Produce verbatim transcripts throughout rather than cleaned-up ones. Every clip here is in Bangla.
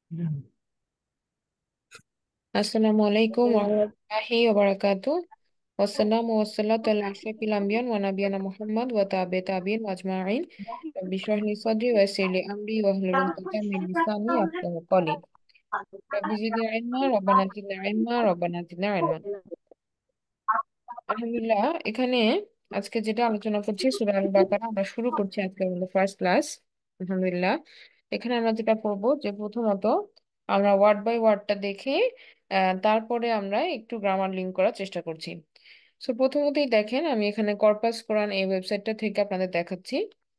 আসসালামু আলাইকুম ওয়া রাহমাতুল্লাহি ওয়া বারাকাতুহু। ওয়াসসালামু ওয়াসসালাতু আলা আশরাফিল আমবিয়া ওয়া নাবিয়ানা মুহাম্মদ ওয়া তাবে তাবিন ওয়া আজমাইন। রাব্বি ইশরাহ লি সাদরি ওয়া ইয়াসসির লি আমরি ওয়াহলুল উকদাতাম মিন লিসানি ইয়াফকাহু কওলি। রাব্বি জিদনি ইলমা রাব্বানা জিদনা ইলমা রাব্বানা জিদনা ইলমা। আলহামদুলিল্লাহ, এখানে আজকে যেটা আলোচনা করছি সূরা আল বাকারা আমরা শুরু করছি, আজকে হলো ফার্স্ট ক্লাস। আলহামদুলিল্লাহ, এখানে আমরা যেটা করব যে প্রথমত আমরা ওয়ার্ড বাই ওয়ার্ডটা দেখে আহ, তারপরে আমরা একটু গ্রামার লিঙ্ক করার চেষ্টা করছি। সো প্রথমতেই দেখেন, আমি এখানে কর্পাস কোরআন এই ওয়েবসাইটটা থেকে আপনাদের দেখাচ্ছি।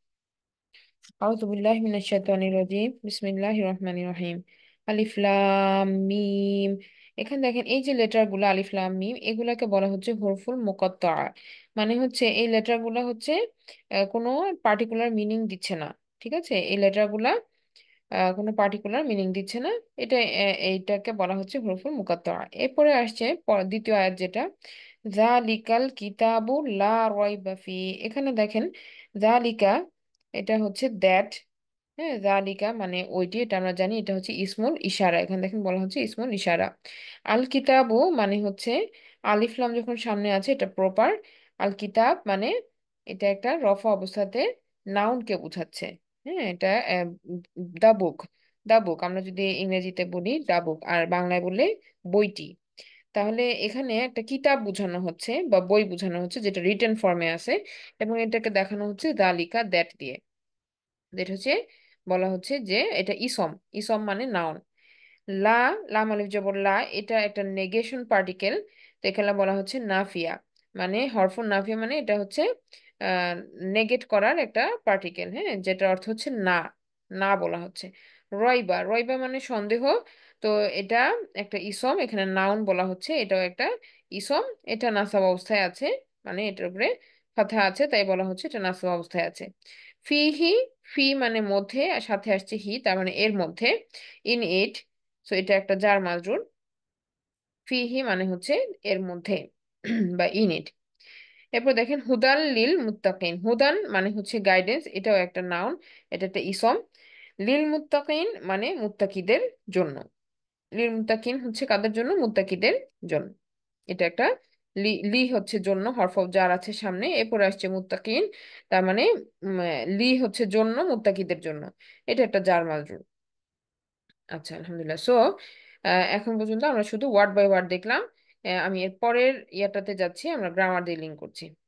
আউযু বিল্লাহি মিনাশ শাইতানির রাজিম, বিসমিল্লাহির রহমানির রহিম। আলিফ লাম মিম। এখানে দেখেন এই যে লেটারগুলো আলিফ লাম মিম, এগুলাকে বলা হচ্ছে হরফুল মুকাত্তাআ। মানে হচ্ছে এই লেটারগুলো হচ্ছে আহ, কোনো পার্টিকুলার মিনিং দিচ্ছে না। ঠিক আছে, এই লেটারগুলা আহ, কোনো পার্টিকুলার মিনিং দিচ্ছে না। এটা আহ, এইটাকে বলা হচ্ছে হরফুল মুকাত্তাআ। এরপরে আসছে প- দ্বিতীয় আয়াত, যেটা জালিকাল কিতাবু লা রাইবা ফি। এখানে দেখেন জালিকা, এটা হচ্ছে দ্যাট। হ্যাঁ, জালিকা মানে ওইটি, এটা আমরা জানি, এটা হচ্ছে ইসমুল ইশারা। এখানে দেখেন বলা হচ্ছে ইসমুল ইশারা। আল কিতাবু মানে হচ্ছে আলিফ লাম যখন সামনে আছে এটা প্রপার। আল কিতাব মানে এটা একটা রফা অবস্থাতে নাউনকে বোঝাচ্ছে। হ্যাঁ, এটা দা বুক। দা বুক আমরা যদি ইংরেজিতে বলি দা বুক, আর বাংলায় বললে বইটি। তাহলে এখানে একটা কিতাব বোঝানো হচ্ছে বা বই বোঝানো হচ্ছে, যেটা রিটেন ফর্মে আছে, এবং এটাকে দেখানো হচ্ছে দালিকা দ্যাট দিয়ে। যেটা হচ্ছে বলা হচ্ছে যে এটা ইসম। ইসম মানে নাউন। লা, লাম আলিফ জবর লা, এটা একটা নেগেশন পার্টিকেল। তো এখানে বলা হচ্ছে নাফিয়া, মানে হরফুন নাফিয়া, মানে এটা হচ্ছে আহ নেগেট করার একটা পার্টিকেল। হ্যাঁ, যেটা অর্থ হচ্ছে না, না বলা হচ্ছে। রয়বা, রয়বা মানে সন্দেহ। তো এটা একটা ইসম, এখানে নাউন বলা হচ্ছে, এটাও একটা ইসম। এটা নাসাব অবস্থায় আছে, মানে এটার উপরে ফাথা আছে, তাই বলা হচ্ছে এটা নাসাব অবস্থায় আছে। ফিহি, ফি মানে মধ্যে, আর সাথে আসছে হি, তার মানে এর মধ্যে। ইন ইট, সো এটা একটা জার মাজরুর। ফিহি মানে হচ্ছে এর মধ্যে বা ইন ইট। এরপর দেখেন হুদান লিল মুত্তাকিন। হুদান মানে হচ্ছে গাইডেন্স, এটাও একটা নাউন, এটা একটা ইসম। লিল মুত্তাকিন মানে মুত্তাকিদের জন্য। লিল মুত্তাকিন হচ্ছে কাদের জন্য? মুত্তাকিদের জন্য। এটা একটা লি, লি হচ্ছে জন্য, হরফ অফ জার আছে সামনে, এরপরে আসছে মুত্তাকিন। তার মানে উম, লি হচ্ছে জন্য, মুত্তাকিদের জন্য। এটা একটা জার মাজরুর। আচ্ছা, আলহামদুলিল্লাহ। সো এখন পর্যন্ত আমরা শুধু ওয়ার্ড বাই ওয়ার্ড দেখলাম। আহ, আমি এর পরের ইয়াটাতে যাচ্ছি, আমরা গ্রামার দিয়ে লিঙ্ক করছি।